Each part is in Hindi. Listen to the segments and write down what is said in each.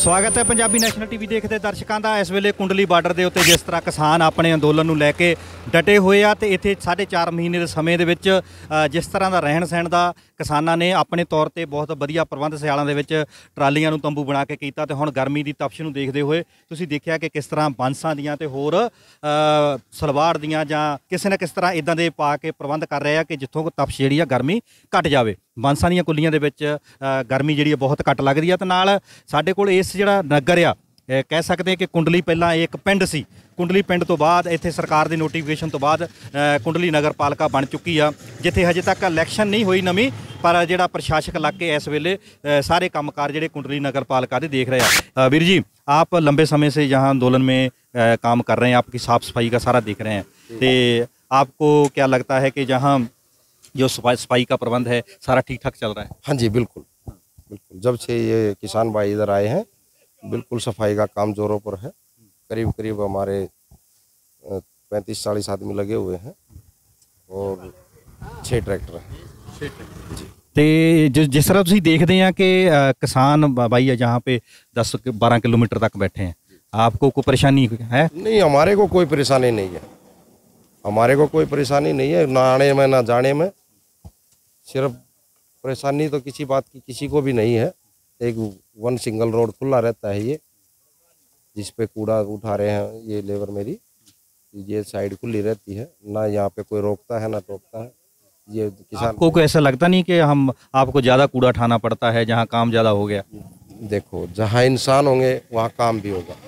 स्वागत है पंजाबी नैशनल टीवी देखते दर्शकों का। इस वेले कुंडली बार्डर के उत्ते जिस तरह किसान अपने अंदोलन नूं लैके डटे हुए आ, तो इत्थे 4.5 महीने के समय दे विच जिस तरह का रहन सहन का किसानां ने अपने तौर पर बहुत वधिया प्रबंध सियालों के विच ट्रालियां नूं तंबू बना के कीता। ते हुण गर्मी की तपश नूं देखते हुए तुसीं देखिया कि किस तरह बांसां दियां ते होर सलवाड़ दियां जां किसी न किस तरह इदां दे पा के प्रबंध कर रहे हैं कि जित्थों तपश जिहड़ी आ गर्मी घट जाए। बांसां दियां कुल्लियां दे विच गर्मी जिहड़ी बहुत घट लगदी है। ते नाल साडे कोल इस जिहड़ा नगर आ कह सकते हैं कि कुंडली पहला एक पिंड सी। कुंडली पिंड तो बाद इत्थे सरकार की नोटिफिकेशन तो बाद कुंडली नगर पालिका बन चुकी आ, जिथे हजे तक इलैक्शन नहीं हुई नवीं, पर जिहड़ा प्रशासक लग के इस वेले सारे कामकाज जिहड़े कुंडली नगर पालिका दे देख रहे हैं। वीर जी, आप लंबे समय से यहाँ आंदोलन में काम कर रहे हैं, आपकी साफ़ सफाई का सारा देख रहे हैं, तो आपको क्या लगता है कि जहाँ जो सफाई का प्रबंध है सारा ठीक ठाक चल रहा है? हाँ जी, बिल्कुल बिल्कुल। जब से ये किसान भाई इधर आए हैं, बिल्कुल सफाई का काम जोरों पर है। करीब करीब हमारे 35-40 आदमी लगे हुए हैं और 6 ट्रैक्टर हैं जी। तो जिस तरह तुम देखते हैं कि किसान भाई है जहाँ पे 10-12 किलोमीटर तक बैठे हैं, आपको कोई परेशानी है? नहीं, हमारे को कोई परेशानी नहीं है। हमारे को कोई परेशानी नहीं है, ना आने में ना जाने में। सिर्फ परेशानी तो किसी बात की किसी को भी नहीं है। एक वन सिंगल रोड खुला रहता है, ये जिस पे कूड़ा उठा रहे हैं ये लेबर मेरी, ये साइड खुली रहती है, ना यहाँ पे कोई रोकता है ना टोकता है। ये किसान को ऐसा लगता नहीं कि हम आपको ज़्यादा कूड़ा उठाना पड़ता है जहाँ काम ज़्यादा हो गया? देखो, जहाँ इंसान होंगे वहाँ काम भी होगा,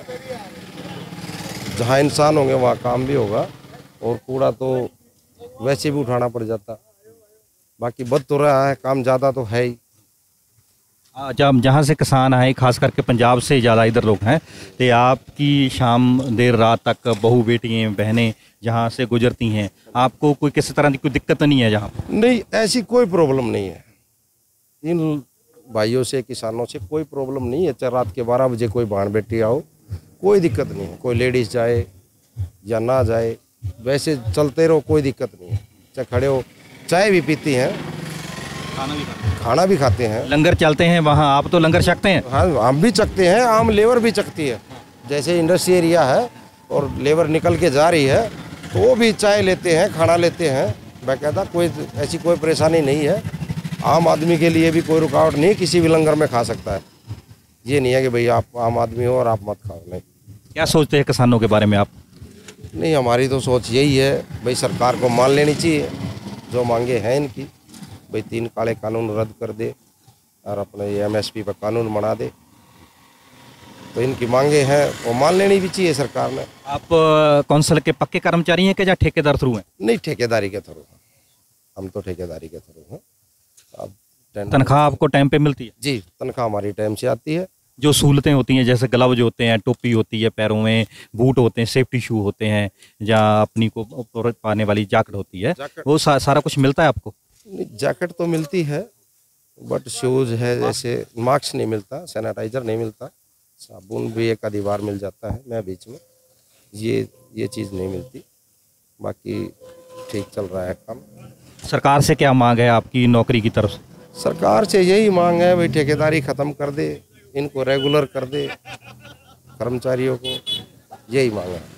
जहाँ इंसान होंगे वहाँ काम भी होगा, और कूड़ा तो वैसे भी उठाना पड़ जाता। बाकी बद तो रहा है, काम ज़्यादा तो है ही। जब जहाँ से किसान आए, खास करके पंजाब से ज़्यादा इधर लोग हैं, तो आपकी शाम देर रात तक बहू बेटियाँ बहनें जहाँ से गुजरती हैं, आपको कोई किसी तरह की कोई दिक्कत नहीं है जहाँ? नहीं, ऐसी कोई प्रॉब्लम नहीं है। इन भाइयों से, किसानों से कोई प्रॉब्लम नहीं है। चाहे रात के 12 बजे कोई बहन बेटी आओ, कोई दिक्कत नहीं है। कोई लेडीज़ जाए या ना जाए, वैसे चलते रहो, कोई दिक्कत नहीं है। चाहे खड़े हो, चाय भी पीती हैं, खाना भी खाते हैं, लंगर चलते हैं वहाँ। आप तो लंगर छकते हैं? हाँ, हम भी चखते हैं, आम लेबर भी चखती है। जैसे इंडस्ट्री एरिया है और लेबर निकल के जा रही है, तो वो भी चाय लेते हैं, खाना लेते हैं बाकायदा। कोई ऐसी कोई परेशानी नहीं है। आम आदमी के लिए भी कोई रुकावट नहीं, किसी भी लंगर में खा सकता है। ये नहीं है कि भाई आप आम आदमी हो और आप मत खाओ, नहीं। क्या सोचते हैं किसानों के बारे में आप? नहीं, हमारी तो सोच यही है भाई, सरकार को मान लेनी चाहिए जो मांगे हैं इनकी। भाई 3 काले कानून रद्द कर दे और अपने ये MSP पर कानून बना दे, तो इनकी मांगे हैं वो मान लेनी भी चाहिए सरकार ने। आप कौंसिल के पक्के कर्मचारी हैं कि या ठेकेदार थ्रू हैं? नहीं, ठेकेदारी के थ्रू हैं, हम तो ठेकेदारी के थ्रू हैं। अब तनख्वाह आपको टाइम पे मिलती है? जी, तनख्वाह हमारी टाइम से आती है। जो सहूलतें होती हैं जैसे ग्लव्स होते हैं, टोपी होती है, पैरों में बूट होते हैं, सेफ्टी शू होते हैं, या अपनी को ऊपर पाने वाली जैकेट होती है, वो सारा कुछ मिलता है आपको? जैकेट तो मिलती है, बट शूज़ है, जैसे मास्क नहीं मिलता, सैनिटाइज़र नहीं मिलता, साबुन भी एक आधी बार मिल जाता है मैं बीच में, ये चीज़ नहीं मिलती। बाकी ठीक चल रहा है काम। सरकार से क्या मांग है आपकी नौकरी की तरफ से? सरकार से यही मांग है भाई, ठेकेदारी ख़त्म कर दे, इनको रेगुलर कर दे, कर्मचारियों को, यही मांग है।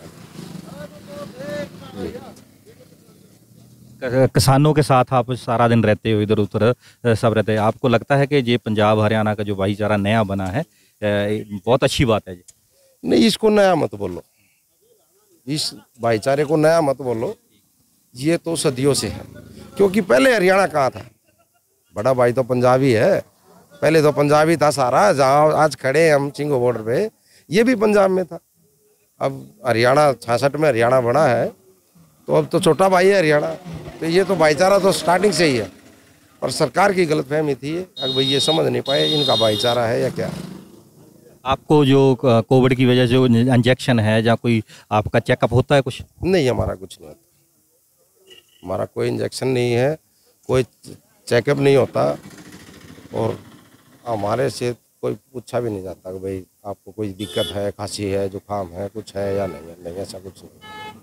किसानों के साथ आप सारा दिन रहते हो, इधर उधर सब रहते हैं, आपको लगता है कि ये पंजाब हरियाणा का जो भाईचारा नया बना है बहुत अच्छी बात है? नहीं, इसको नया मत बोलो, इस भाईचारे को नया मत बोलो। ये तो सदियों से है, क्योंकि पहले हरियाणा कहाँ था? बड़ा भाई तो पंजाबी है, पहले तो पंजाबी था सारा। जहाँ आज खड़े हैं हम चिंगो बॉर्डर पे, ये भी पंजाब में था। अब हरियाणा 66 में हरियाणा बना है, तो अब तो छोटा भाई है हरियाणा। तो ये तो भाईचारा तो स्टार्टिंग से ही है, पर सरकार की गलतफहमी थी, अगर भाई ये समझ नहीं पाए इनका भाईचारा है या क्या। आपको जो कोविड की वजह से जो इंजेक्शन है या कोई आपका चेकअप होता है कुछ? नहीं, हमारा कुछ नहीं होता, हमारा कोई इंजेक्शन नहीं है, कोई चेकअप नहीं होता, और हमारे से कोई पूछा भी नहीं जाता कि भाई आपको कोई दिक्कत है, खांसी है, जुकाम है, कुछ है या नहीं है। नहीं, ऐसा कुछ नहीं।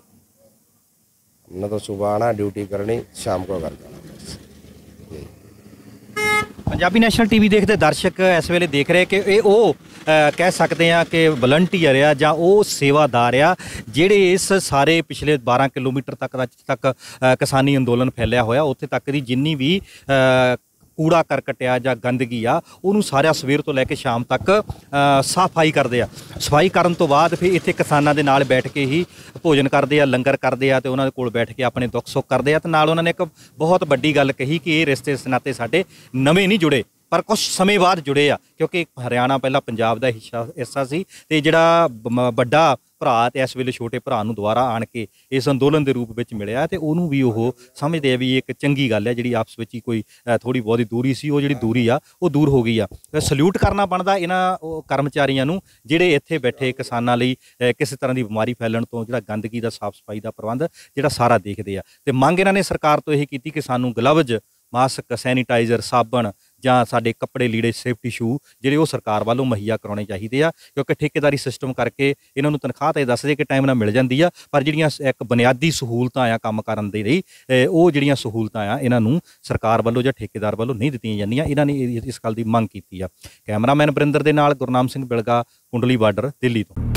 हमने तो सुबह आना, ड्यूटी करनी, शाम को घर जाना। ਪੰਜਾਬੀ ਨੈਸ਼ਨਲ ਟੀਵੀ ਦੇਖਦੇ ਦਰਸ਼ਕ ਇਸ ਵੇਲੇ ਦੇਖ ਰਹੇ ਕਿ ਇਹ ਉਹ ਕਹਿ ਸਕਦੇ ਆ ਕਿ ਵਲੰਟੀਅਰ ਆ ਜਾਂ ਉਹ ਸੇਵਾਦਾਰ ਆ ਜਿਹੜੇ ਇਸ ਸਾਰੇ ਪਿਛਲੇ 12 ਕਿਲੋਮੀਟਰ ਤੱਕ ਕਿਸਾਨੀ ਅੰਦੋਲਨ ਫੈਲਿਆ ਹੋਇਆ, ਉੱਥੇ ਤੱਕ ਦੀ ਜਿੰਨੀ ਵੀ ਕੂੜਾ ਕਰਕਟ ਆ ਜਾਂ ਗੰਦਗੀ ਆ ਉਹਨੂੰ ਸਾਰਿਆਂ ਸਵੇਰ ਤੋਂ ਲੈ ਕੇ ਸ਼ਾਮ ਤੱਕ ਸਫਾਈ ਕਰਦੇ ਆ। ਸਫਾਈ ਕਰਨ ਤੋਂ ਬਾਅਦ ਫਿਰ ਇੱਥੇ ਕਿਸਾਨਾਂ ਦੇ ਨਾਲ ਬੈਠ ਕੇ ਹੀ ਭੋਜਨ ਕਰਦੇ ਆ, ਲੰਗਰ ਕਰਦੇ ਆ ਤੇ ਉਹਨਾਂ ਦੇ ਕੋਲ ਬੈਠ ਕੇ ਆਪਣੇ ਦੁੱਖ ਸੁੱਖ ਕਰਦੇ ਆ। ਤੇ ਨਾਲ ਉਹਨਾਂ ਨੇ ਇੱਕ ਬਹੁਤ ਵੱਡੀ ਗੱਲ ਕਹੀ ਕਿ ਇਹ ਰਿਸ਼ਤੇ ਨਾਤੇ ਸਾਡੇ ਨਵੇਂ ਨਹੀਂ ਜੁੜੇ, ਪਰ ਕੁਝ ਸਮੇਂ ਬਾਅਦ ਜੁੜੇ ਆ, ਕਿਉਂਕਿ ਹਰਿਆਣਾ ਪਹਿਲਾਂ ਪੰਜਾਬ ਦਾ ਹਿੱਸਾ ਸੀ ਤੇ ਜਿਹੜਾ ਵੱਡਾ ਭਰਾ ਤੇ ਇਸ ਵੇਲੇ ਛੋਟੇ ਭਰਾ ਨੂੰ ਦੁਬਾਰਾ ਆਣ ਕੇ ਇਸ ਅੰਦੋਲਨ ਦੇ ਰੂਪ ਵਿੱਚ ਮਿਲਿਆ ਤੇ ਉਹਨੂੰ ਵੀ ਉਹ ਸਮਝਦੇ ਆ ਵੀ ਇੱਕ ਚੰਗੀ ਗੱਲ ਹੈ। ਜਿਹੜੀ ਆਪਸ ਵਿੱਚ ਹੀ ਕੋਈ ਥੋੜੀ ਬਹੁਤੀ ਦੂਰੀ ਸੀ, ਉਹ ਜਿਹੜੀ ਦੂਰੀ ਆ ਉਹ ਦੂਰ ਹੋ ਗਈ ਆ। ਸਲੂਟ ਕਰਨਾ ਬਣਦਾ ਇਹਨਾਂ ਕਰਮਚਾਰੀਆਂ ਨੂੰ ਜਿਹੜੇ ਇੱਥੇ ਬੈਠੇ ਕਿਸਾਨਾਂ ਲਈ ਕਿਸੇ ਤਰ੍ਹਾਂ ਦੀ ਬਿਮਾਰੀ ਫੈਲਣ ਤੋਂ ਜਿਹੜਾ ਗੰਦਗੀ ਦਾ ਸਾਫ਼ ਸਫਾਈ ਦਾ ਪ੍ਰਬੰਧ ਜਿਹੜਾ ਸਾਰਾ ਦੇਖਦੇ ਆ। ਤੇ ਮੰਗ ਇਹਨਾਂ ਨੇ ਸਰਕਾਰ ਤੋਂ ਇਹ ਕੀਤੀ ਕਿ ਸਾਨੂੰ ਗਲਵਜ਼, ਮਾਸਕ, ਸੈਨੀਟਾਈਜ਼ਰ, ਸਾਬਣ ਜਾਂ ਸਾਡੇ ਕੱਪੜੇ ਲੀੜੇ, ਸੇਫਟੀ ਸ਼ੂ ਜਿਹੜੇ ਉਹ ਸਰਕਾਰ ਵੱਲੋਂ ਮੁਹੱਈਆ ਕਰਾਉਣੇ ਚਾਹੀਦੇ ਆ, ਕਿਉਂਕਿ ਠੇਕੇਦਾਰੀ ਸਿਸਟਮ ਕਰਕੇ ਇਹਨਾਂ ਨੂੰ ਤਨਖਾਹ ਤਾਂ ਦੱਸਦੇ ਕਿ ਟਾਈਮ ਨਾਲ ਮਿਲ ਜਾਂਦੀ ਆ, ਪਰ ਜਿਹੜੀਆਂ ਇੱਕ ਬੁਨਿਆਦੀ ਸਹੂਲਤਾਂ ਆ ਕੰਮ ਕਰਨ ਦੇ ਲਈ, ਉਹ ਜਿਹੜੀਆਂ ਸਹੂਲਤਾਂ ਆ ਇਹਨਾਂ ਨੂੰ ਸਰਕਾਰ ਵੱਲੋਂ ਜਾਂ ਠੇਕੇਦਾਰ ਵੱਲੋਂ ਨਹੀਂ ਦਿੱਤੀਆਂ ਜਾਂਦੀਆਂ। ਇਹਨਾਂ ਨੇ ਇਸ ਗੱਲ ਦੀ ਮੰਗ ਕੀਤੀ ਆ। ਕੈਮਰਾਮੈਨ ਬਰਿੰਦਰ ਦੇ ਨਾਲ ਗੁਰਨਾਮ ਸਿੰਘ ਬਿਲਗਾ, ਕੁੰਡਲੀ ਬਾਰਡਰ, ਦਿੱਲੀ ਤੋਂ।